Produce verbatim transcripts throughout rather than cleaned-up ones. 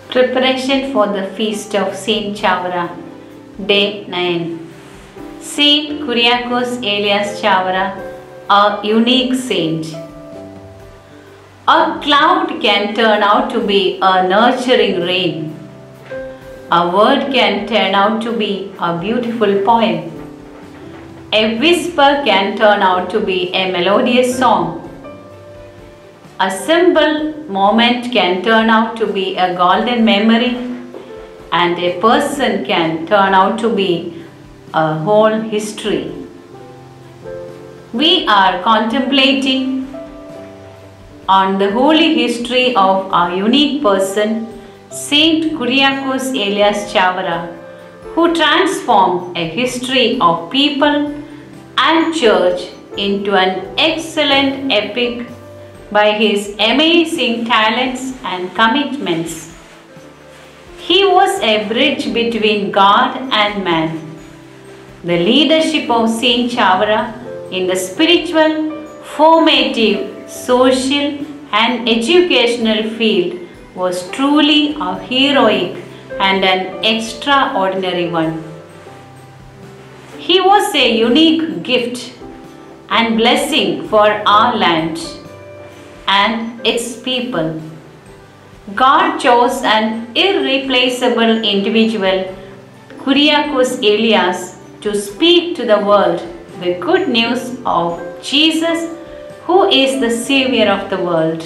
Preparation for the Feast of Saint Chavara, Day nine. Saint Kuriakose Elias Chavara, a unique saint. A cloud can turn out to be a nurturing rain. A word can turn out to be a beautiful poem. A whisper can turn out to be a melodious song. A simple moment can turn out to be a golden memory, and a person can turn out to be a whole history. We are contemplating on the holy history of our unique person, Saint Kuriakose Elias Chavara, who transformed a history of people and church into an excellent epic by his amazing talents and commitments. He was a bridge between God and man. The leadership of Saint Chavara in the spiritual, formative, social and educational field was truly a heroic and an extraordinary one. He was a unique gift and blessing for our land and its people. God chose an irreplaceable individual, Kuriakose Elias, to speak to the world the good news of Jesus, who is the Savior of the world.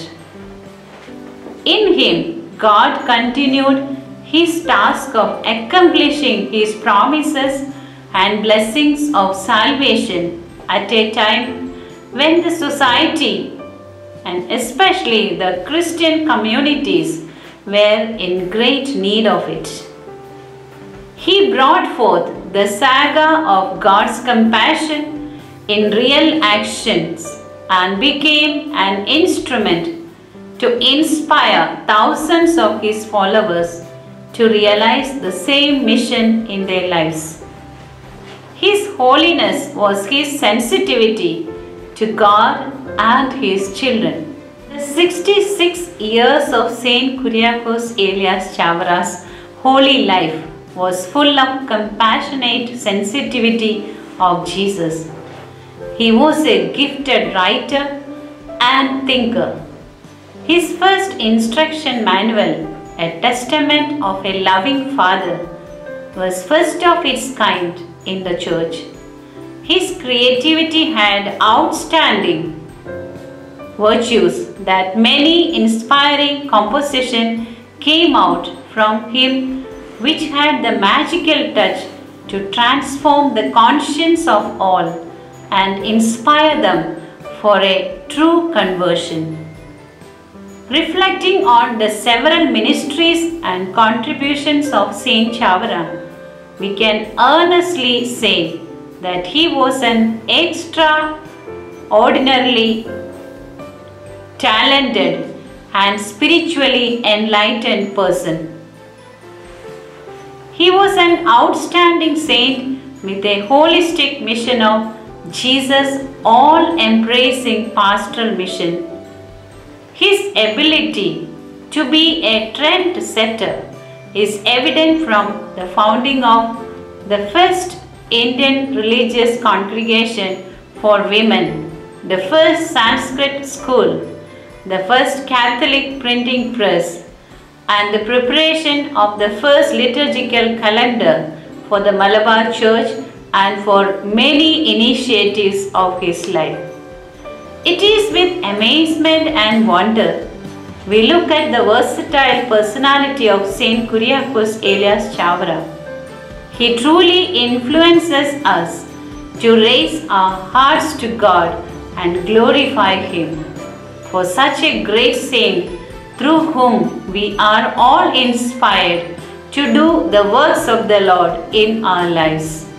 In him, God continued his task of accomplishing his promises and blessings of salvation at a time when the society and especially the Christian communities were in great need of it. He brought forth the saga of God's compassion in real actions and became an instrument to inspire thousands of his followers to realize the same mission in their lives. His holiness was his sensitivity to God and his children. The sixty-six years of Saint Kuriakose Elias Chavara's holy life was full of compassionate sensitivity of Jesus. He was a gifted writer and thinker. His first instruction manual, A Testament of a Loving Father, was first of its kind in the church. His creativity had outstanding virtues that many inspiring compositions came out from him, which had the magical touch to transform the conscience of all and inspire them for a true conversion. Reflecting on the several ministries and contributions of Saint Chavara, we can earnestly say that he was an extraordinarily talented and spiritually enlightened person. He was an outstanding saint with a holistic mission of Jesus' all-embracing pastoral mission. His ability to be a trendsetter is evident from the founding of the first Indian religious congregation for women, the first Sanskrit school, the first Catholic printing press, and the preparation of the first liturgical calendar for the Malabar Church and for many initiatives of his life. It is with amazement and wonder we look at the versatile personality of Saint Kuriakose Elias Chavara. He truly influences us to raise our hearts to God and glorify Him. For such a great saint, through whom we are all inspired to do the works of the Lord in our lives.